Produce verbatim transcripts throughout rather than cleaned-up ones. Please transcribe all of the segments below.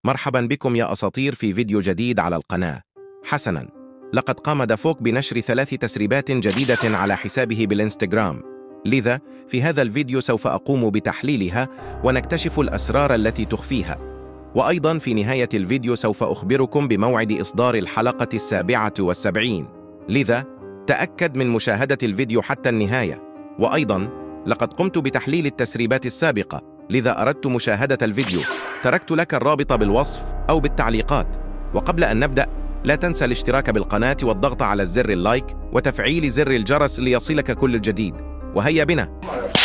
مرحبا بكم يا أساطير في فيديو جديد على القناة. حسناً، لقد قام دافوك بنشر ثلاث تسريبات جديدة على حسابه بالإنستغرام، لذا في هذا الفيديو سوف أقوم بتحليلها ونكتشف الأسرار التي تخفيها. وأيضاً في نهاية الفيديو سوف أخبركم بموعد إصدار الحلقة السابعة والسبعين، لذا تأكد من مشاهدة الفيديو حتى النهاية. وأيضاً لقد قمت بتحليل التسريبات السابقة، لذا أردت مشاهدة الفيديو. تركت لك الرابط بالوصف أو بالتعليقات. وقبل أن نبدأ، لا تنسى الاشتراك بالقناة والضغط على زر اللايك وتفعيل زر الجرس ليصلك كل الجديد. وهيا بنا.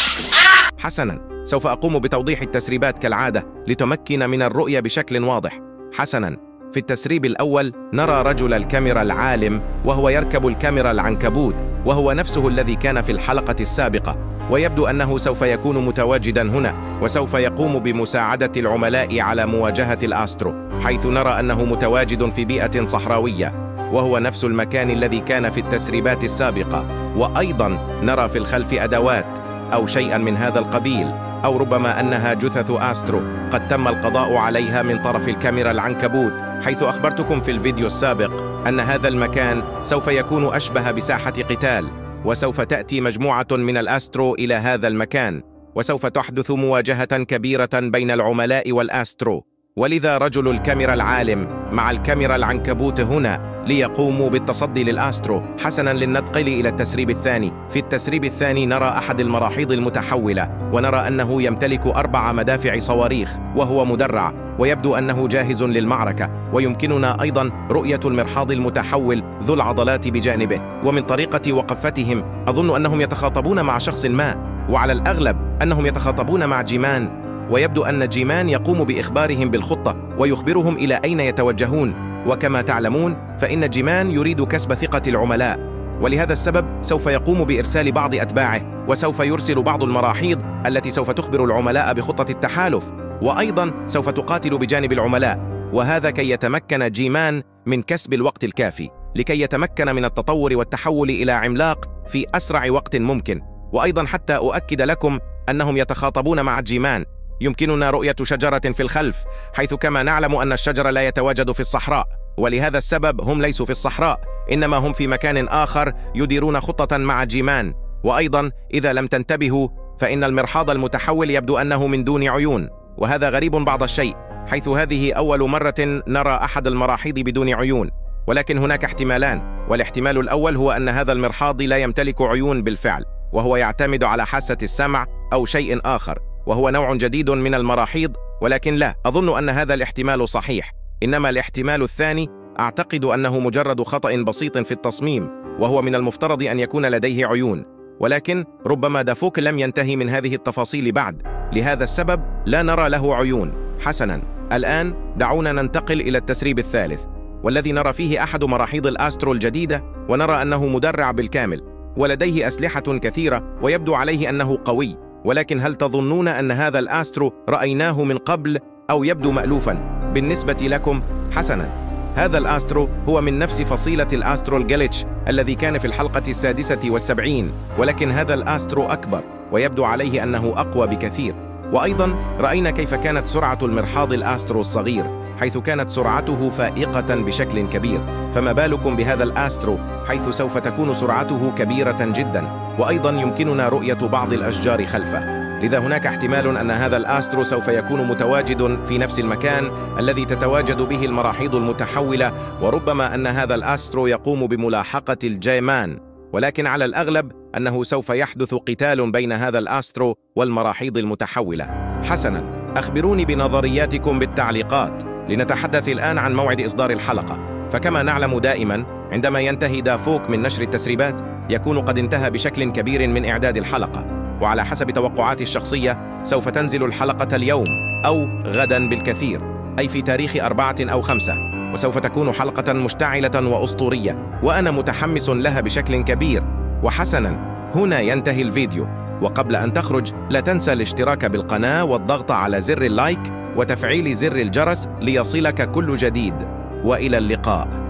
حسناً، سوف أقوم بتوضيح التسريبات كالعادة لتمكن من الرؤية بشكل واضح. حسناً، في التسريب الأول نرى رجل الكاميرا العالم وهو يركب الكاميرا العنكبوت، وهو نفسه الذي كان في الحلقة السابقة، ويبدو أنه سوف يكون متواجداً هنا وسوف يقوم بمساعدة العملاء على مواجهة الأسترو، حيث نرى أنه متواجد في بيئة صحراوية، وهو نفس المكان الذي كان في التسريبات السابقة. وأيضاً نرى في الخلف أدوات أو شيئاً من هذا القبيل، أو ربما أنها جثث أسترو قد تم القضاء عليها من طرف الكاميرا العنكبوت، حيث أخبرتكم في الفيديو السابق أن هذا المكان سوف يكون أشبه بساحة قتال، وسوف تأتي مجموعة من الأسترو إلى هذا المكان، وسوف تحدث مواجهة كبيرة بين العملاء والأسترو، ولذا رجل الكاميرا العالم مع الكاميرا العنكبوت هنا ليقوموا بالتصدي للأسترو. حسناً، للننتقل إلى التسريب الثاني. في التسريب الثاني نرى أحد المراحيض المتحولة، ونرى أنه يمتلك أربع مدافع صواريخ وهو مدرع، ويبدو أنه جاهز للمعركة. ويمكننا أيضاً رؤية المرحاض المتحول ذو العضلات بجانبه، ومن طريقة وقفتهم أظن أنهم يتخاطبون مع شخص ما، وعلى الأغلب أنهم يتخاطبون مع جيمان، ويبدو أن جيمان يقوم بإخبارهم بالخطة ويخبرهم إلى أين يتوجهون. وكما تعلمون فإن جيمان يريد كسب ثقة العملاء، ولهذا السبب سوف يقوم بإرسال بعض أتباعه، وسوف يرسل بعض المراحيض التي سوف تخبر العملاء بخطة التحالف، وأيضاً سوف تقاتل بجانب العملاء، وهذا كي يتمكن جيمان من كسب الوقت الكافي لكي يتمكن من التطور والتحول إلى عملاق في أسرع وقت ممكن. وأيضاً حتى أؤكد لكم أنهم يتخاطبون مع جيمان، يمكننا رؤية شجرة في الخلف، حيث كما نعلم أن الشجر لا يتواجد في الصحراء، ولهذا السبب هم ليسوا في الصحراء، إنما هم في مكان آخر يديرون خطة مع جيمان. وأيضا إذا لم تنتبهوا فإن المرحاض المتحول يبدو أنه من دون عيون، وهذا غريب بعض الشيء، حيث هذه أول مرة نرى أحد المراحيض بدون عيون. ولكن هناك احتمالان، والاحتمال الأول هو أن هذا المرحاض لا يمتلك عيون بالفعل، وهو يعتمد على حاسة السمع أو شيء آخر، وهو نوع جديد من المراحيض. ولكن لا أظن أن هذا الاحتمال صحيح، إنما الاحتمال الثاني أعتقد أنه مجرد خطأ بسيط في التصميم، وهو من المفترض أن يكون لديه عيون، ولكن ربما دافوك لم ينتهي من هذه التفاصيل بعد، لهذا السبب لا نرى له عيون. حسناً، الآن دعونا ننتقل إلى التسريب الثالث، والذي نرى فيه أحد مراحيض الأسترو الجديدة، ونرى أنه مدرع بالكامل ولديه أسلحة كثيرة ويبدو عليه أنه قوي. ولكن هل تظنون أن هذا الأسترو رأيناه من قبل أو يبدو مألوفاً بالنسبة لكم؟ حسناً، هذا الأسترو هو من نفس فصيلة الأسترو الجليتش الذي كان في الحلقة السادسة والسبعين، ولكن هذا الأسترو أكبر ويبدو عليه أنه أقوى بكثير. وأيضاً رأينا كيف كانت سرعة المرحاض الأسترو الصغير، حيث كانت سرعته فائقة بشكل كبير، فما بالكم بهذا الأسترو حيث سوف تكون سرعته كبيرة جداً. وأيضاً يمكننا رؤية بعض الأشجار خلفه، لذا هناك احتمال أن هذا الأسترو سوف يكون متواجد في نفس المكان الذي تتواجد به المراحيض المتحولة، وربما أن هذا الأسترو يقوم بملاحقة الجيمان، ولكن على الأغلب أنه سوف يحدث قتال بين هذا الأسترو والمراحيض المتحولة. حسناً، أخبروني بنظرياتكم بالتعليقات. لنتحدث الآن عن موعد إصدار الحلقة، فكما نعلم دائماً عندما ينتهي دافوك من نشر التسريبات يكون قد انتهى بشكل كبير من إعداد الحلقة، وعلى حسب توقعاتي الشخصية سوف تنزل الحلقة اليوم أو غداً بالكثير، أي في تاريخ أربعة أو خمسة، وسوف تكون حلقة مشتعلة وأسطورية، وأنا متحمس لها بشكل كبير. وحسناً، هنا ينتهي الفيديو، وقبل أن تخرج لا تنسى الاشتراك بالقناة والضغط على زر اللايك وتفعيل زر الجرس ليصلك كل جديد، وإلى اللقاء.